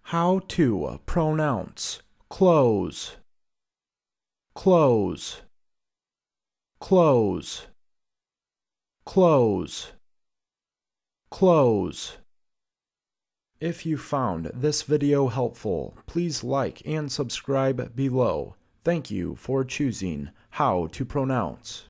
How to pronounce cloze, cloze, cloze, cloze, cloze. If you found this video helpful, please like and subscribe below. Thank you for choosing How to Pronounce.